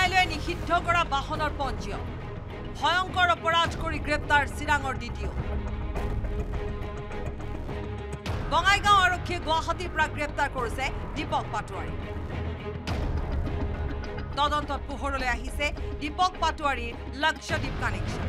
ন্যায়ালয়ে নিষিদ্ধ কৰা বাহনৰ পঞ্জীয়ন ভয়ংকৰ অপৰাধ কৰি গ্ৰেপ্তাৰ চিৰাঙৰ DTO বঙাইগাঁও আৰক্ষীয়ে গুৱাহাটীৰ পৰা গ্ৰেপ্তাৰ কৰিছে দীপক পাটোৱাৰী তদন্তত পোহৰলৈ আহিছে দীপক পাটোৱাৰীৰ লক্ষদ্বীপ কানেকশ্যন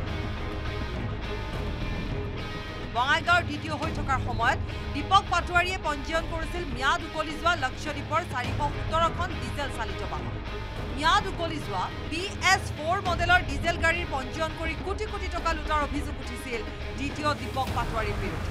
বঙাইগাঁৱৰ DTO হৈ থকাৰ সময়ত দীপক পাটোৱাৰীয়ে পঞ্জীয়ন কৰিছিল ম্যাদ উকলি যোৱা লক্ষদ্বীপৰ 417খন ডিজেল চালিত বাহন ম্যাদ উকলি যোৱা PS4 মডেলৰ ডিজেল গাড়ীৰ পঞ্জীয়ন কৰি কোটি কোটি টকা লুটাৰ অভিযোগ উঠিছিল DTO দীপক পাটোৱাৰীৰ বিৰুদ্ধে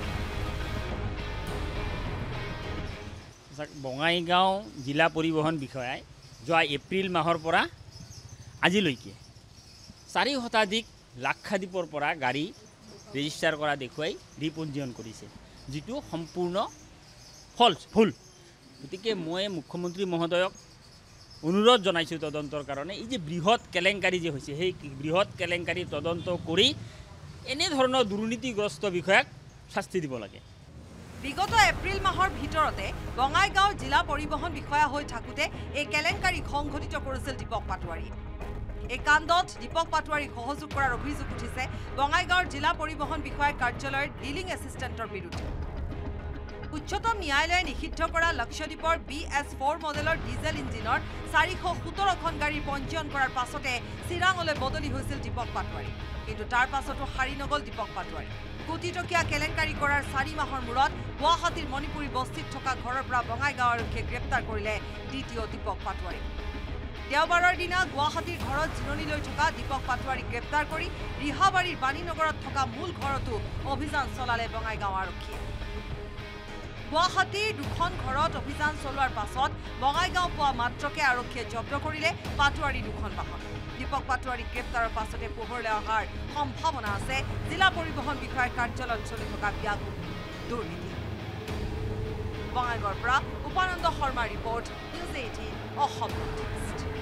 বঙাইগাঁও জিলা পৰিবহণ বিষয়াই যোৱা এপ্ৰিল মাহৰ পৰা আজিলৈকে 4 শতাধিক লাক্ষাদ্বীপৰ পৰা গাড়ী ৰেজিষ্টাৰ কৰা দেখুৱাই ৰিপঞ্জীয়ন কৰিছে যিটো সম্পূৰ্ণ ভুল গতিকে মই মুখ্যমন্ত্ৰী মহোদয়ক অনুৰোধ জনাইছোঁ তদন্তৰ কাৰণে এই যে বৃহৎ কেলেংকাৰী যে হৈছে সেই বৃহৎ কেলেংকাৰী তদন্ত কৰি এনে ধৰণৰ দুৰ্নীতিগ্ৰস্ত বিষয়াক শাস্তি দিব লাগে বিগত এপ্ৰিল মাহৰ ভিতৰতে বঙাইগাঁও জিলা পৰিবহণ বিষয়া হৈ থাকোতে এই কেলেংকাৰী সংঘটিত কৰিছিল দীপক পাটোৱাৰী এই কাণ্ডত দীপক পাটোৱাৰীক সহযোগ কৰাৰ অভিযোগ উঠিছে বঙাইগাঁৱৰ জিলা পৰিবহণ বিষয়াৰ কাৰ্যালয়ৰ ডিলিং এছিষ্টেণ্টৰ বিৰুদ্ধে উচ্চতম ন্যায়ালয়ে নিষিদ্ধ কৰা লক্ষদ্বীপৰ BS4 মডেলৰ ডিজেল ইঞ্জিনৰ 417খন গাড়ী পঞ্জীয়ন কৰাৰ পাছতে চিৰাঙলৈ বদলি হৈছিল দীপক পাটোৱাৰী কিন্তু তাৰ পাছতো হাৰি নগল দীপক পাটোৱাৰী কোটি টকীয়া কেলেংকাৰী কৰাৰ 4 মাহৰ মূৰত গুৱাহাটীৰ মণিপুৰী বস্তিত থকা ঘৰৰ পৰা বঙাইগাঁও আৰক্ষীয়ে গ্ৰেপ্তাৰ কৰিলে DTO দীপক পাটোৱাৰী দেওবাৰৰ দিনা গুৱাহাটীৰ ঘৰত জিৰণি লৈ থকা দীপক পাটোৱাৰীক গ্ৰেপ্তাৰ কৰি ৰিহাবাৰীৰ বাণীনগৰত থকা মূল ঘৰতো অভিযান চলালে বঙাইগাঁও আৰক্ষীয়ে গুৱাহাটীৰ দুখন ঘৰত অভিযান চলোৱাৰ পাছত বঙাইগাঁও পোৱা মাত্ৰকে আৰক্ষীয়ে জব্দ কৰিলে পাটোৱাৰী দুখন বাহন দীপক পাটোৱাৰীক গ্ৰেপ্তাৰৰ পাছতে পোহৰলৈ অহাৰ সম্ভাৱনা আছে জিলা পৰিবহণ বিষয়াৰ কাৰ্যালয়ত চলি থকা ব্যাপক দুৰ্নীতি বঙাইগাঁৱৰ পৰা উপানন্দ শৰ্মাৰ ৰিপৰ্ট News18 Assam Northeast